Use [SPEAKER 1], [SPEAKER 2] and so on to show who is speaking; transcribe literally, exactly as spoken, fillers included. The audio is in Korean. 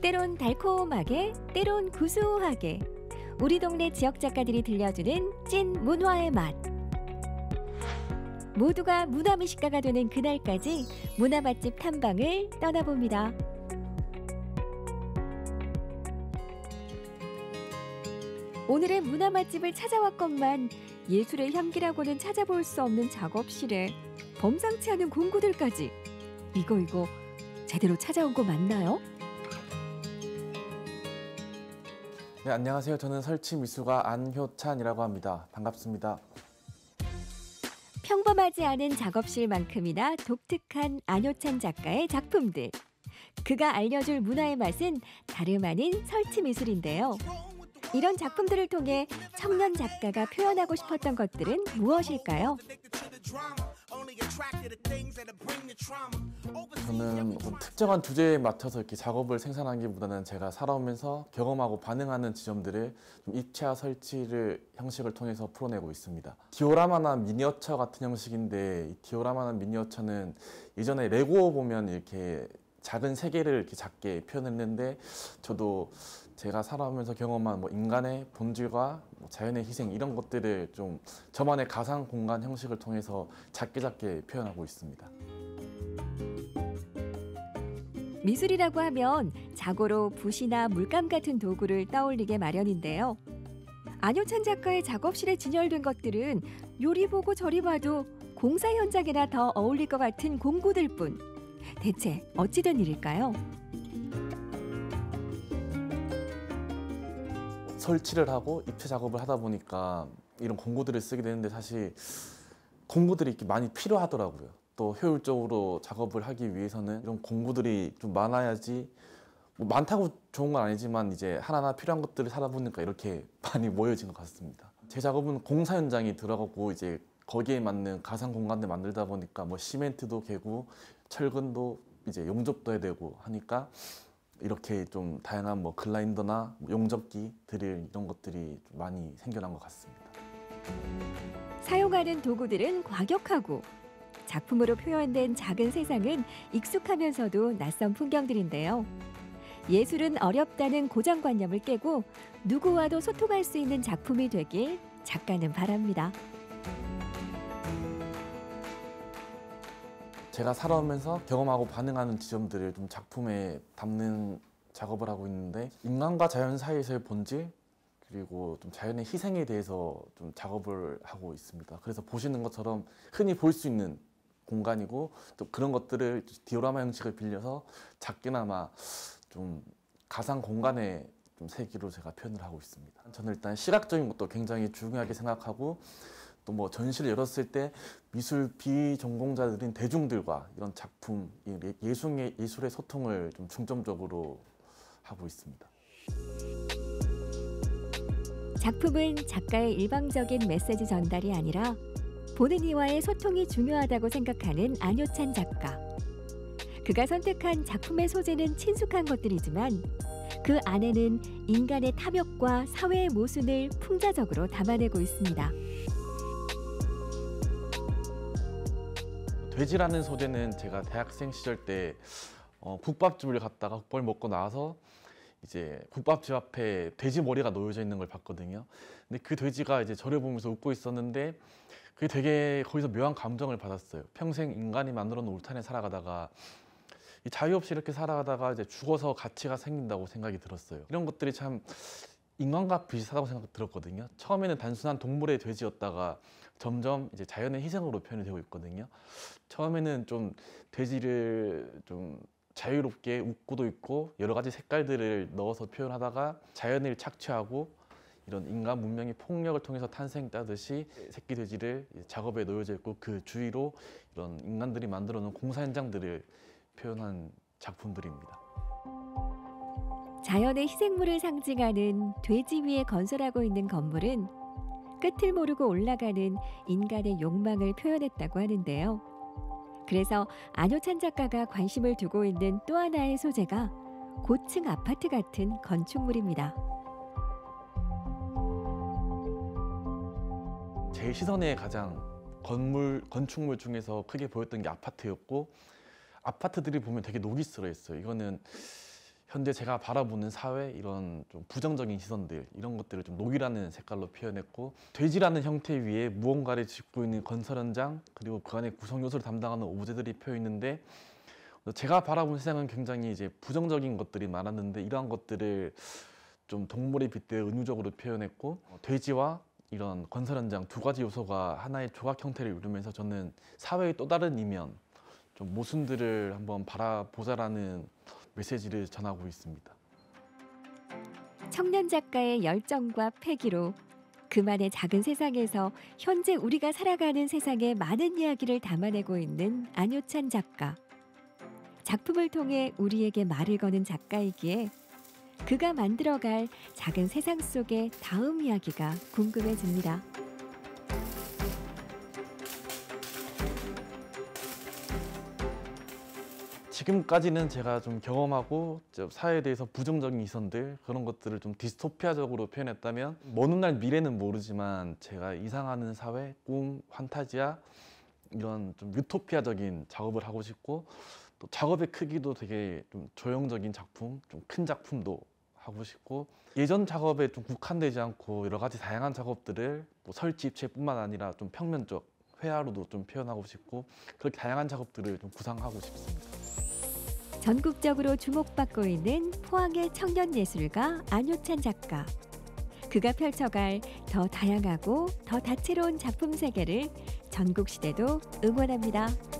[SPEAKER 1] 때론 달콤하게, 때론 구수하게 우리 동네 지역 작가들이 들려주는 찐 문화의 맛. 모두가 문화 미식가가 되는 그날까지 문화 맛집 탐방을 떠나봅니다. 오늘의 문화 맛집을 찾아왔건만 예술의 향기라고는 찾아볼 수 없는 작업실에 범상치 않은 공구들까지. 이거 이거 제대로 찾아온 거 맞나요?
[SPEAKER 2] 네, 안녕하세요. 저는 설치미술가 안효찬이라고 합니다. 반갑습니다.
[SPEAKER 1] 평범하지 않은 작업실만큼이나 독특한 안효찬 작가의 작품들. 그가 알려줄 문화의 맛은 다름 아닌 설치미술인데요. 이런 작품들을 통해 청년 작가가 표현하고 싶었던 것들은 무엇일까요?
[SPEAKER 2] 저는 뭐 특정한 주제에 맞춰서 이렇게 작업을 생산하기보다는 제가 살아오면서 경험하고 반응하는 지점들을 좀 입체화 설치를 형식을 통해서 풀어내고 있습니다. 디오라마나 미니어처 같은 형식인데, 이 디오라마나 미니어처는 예전에 레고 보면 이렇게 작은 세계를 이렇게 작게 표현했는데, 저도 제가 살아오면서 경험한 뭐 인간의 본질과 뭐 자연의 희생, 이런 것들을 좀 저만의 가상 공간 형식을 통해서 작게 작게 표현하고 있습니다.
[SPEAKER 1] 미술이라고 하면 자고로 붓이나 물감 같은 도구를 떠올리게 마련인데요. 안효찬 작가의 작업실에 진열된 것들은 요리 보고 저리 봐도 공사 현장에나 더 어울릴 것 같은 공구들 뿐. 대체 어찌된 일일까요?
[SPEAKER 2] 설치를 하고 입체 작업을 하다 보니까 이런 공구들을 쓰게 되는데, 사실 공구들이 이렇게 많이 필요하더라고요. 또 효율적으로 작업을 하기 위해서는 이런 공구들이 좀 많아야지, 뭐 많다고 좋은 건 아니지만 이제 하나하나 필요한 것들을 사다 보니까 이렇게 많이 모여진 것 같습니다. 제 작업은 공사 현장이 들어가고 이제 거기에 맞는 가상 공간을 만들다 보니까 뭐 시멘트도 개고 철근도 이제 용접도 해야 되고 하니까 이렇게 좀 다양한 뭐 글라인더나 용접기, 드릴, 이런 것들이 좀 많이 생겨난 것 같습니다.
[SPEAKER 1] 사용하는 도구들은 과격하고 작품으로 표현된 작은 세상은 익숙하면서도 낯선 풍경들인데요. 예술은 어렵다는 고정관념을 깨고 누구와도 소통할 수 있는 작품이 되길 작가는 바랍니다.
[SPEAKER 2] 제가 살아오면서 경험하고 반응하는 지점들을 좀 작품에 담는 작업을 하고 있는데, 인간과 자연 사이에서의 본질, 그리고 좀 자연의 희생에 대해서 좀 작업을 하고 있습니다. 그래서 보시는 것처럼 흔히 볼 수 있는 공간이고, 또 그런 것들을 디오라마 형식을 빌려서 작게나마 좀 가상 공간의 좀 세계로 제가 표현을 하고 있습니다. 저는 일단 시각적인 것도 굉장히 중요하게 생각하고, 또 뭐 전시를 열었을 때 미술 비전공자들인 대중들과 이런 작품, 예술의, 예술의 소통을 좀 중점적으로 하고 있습니다.
[SPEAKER 1] 작품은 작가의 일방적인 메시지 전달이 아니라 보는 이와의 소통이 중요하다고 생각하는 안효찬 작가. 그가 선택한 작품의 소재는 친숙한 것들이지만 그 안에는 인간의 탐욕과 사회의 모순을 풍자적으로 담아내고 있습니다.
[SPEAKER 2] 돼지라는 소재는 제가 대학생 시절 때 어, 국밥집을 갔다가 국밥을 먹고 나서 이제 국밥집 앞에 돼지 머리가 놓여져 있는 걸 봤거든요. 근데 그 돼지가 이제 저를 보면서 웃고 있었는데, 그게 되게 거기서 묘한 감정을 받았어요. 평생 인간이 만들어 놓은 울타리에 살아가다가 이 자유 없이 이렇게 살아가다가 이제 죽어서 가치가 생긴다고 생각이 들었어요. 이런 것들이 참 인간과 비슷하다고 생각 들었거든요. 처음에는 단순한 동물의 돼지였다가 점점 이제 자연의 희생으로 표현이 되고 있거든요. 처음에는 좀 돼지를 좀 자유롭게 웃고도 있고 여러 가지 색깔들을 넣어서 표현하다가 자연을 착취하고 이런 인간 문명의 폭력을 통해서 탄생했다듯이 새끼 돼지를 작업에 놓여져 있고 그 주위로 이런 인간들이 만들어 놓은 공사 현장들을 표현한 작품들입니다.
[SPEAKER 1] 자연의 희생물을 상징하는 돼지 위에 건설하고 있는 건물은 끝을 모르고 올라가는 인간의 욕망을 표현했다고 하는데요. 그래서 안효찬 작가가 관심을 두고 있는 또 하나의 소재가 고층 아파트 같은 건축물입니다.
[SPEAKER 2] 제 시선에 가장 건물, 건축물 중에서 크게 보였던 게 아파트였고, 아파트들이 보면 되게 녹이스러했어요. 이거는 현재 제가 바라보는 사회 이런 좀 부정적인 시선들 이런 것들을 좀 녹이라는 색깔로 표현했고 돼지라는 형태 위에 무언가를 짓고 있는 건설 현장 그리고 그 안에 구성 요소를 담당하는 오브제들이 펴 있는데 제가 바라본 세상은 굉장히 이제 부정적인 것들이 많았는데 이러한 것들을 좀 동물의 빗대어 은유적으로 표현했고 돼지와 이런 건설 현장 두 가지 요소가 하나의 조각 형태를 이루면서 저는 사회의 또 다른 이면 좀 모순들을 한번 바라보자라는 메시지를 전하고 있습니다.
[SPEAKER 1] 청년 작가의 열정과 패기로 그만의 작은 세상에서 현재 우리가 살아가는 세상의 많은 이야기를 담아내고 있는 안효찬 작가. 작품을 통해 우리에게 말을 거는 작가이기에 그가 만들어갈 작은 세상 속의 다음 이야기가 궁금해집니다.
[SPEAKER 2] 지금까지는 제가 좀 경험하고 사회에 대해서 부정적인 시선들 그런 것들을 좀 디스토피아적으로 표현했다면 먼 훗날 미래는 모르지만 제가 이상하는 사회, 꿈, 판타지아 이런 좀 유토피아적인 작업을 하고 싶고 또 작업의 크기도 되게 좀 조형적인 작품, 좀 큰 작품도 하고 싶고 예전 작업에 좀 국한되지 않고 여러 가지 다양한 작업들을 뭐 설치, 입체뿐만 아니라 좀 평면적, 회화로도 좀 표현하고 싶고 그렇게 다양한 작업들을 좀 구상하고 싶습니다.
[SPEAKER 1] 전국적으로 주목받고 있는 포항의 청년 예술가 안효찬 작가. 그가 펼쳐갈 더 다양하고 더 다채로운 작품 세계를 전국 시대도 응원합니다.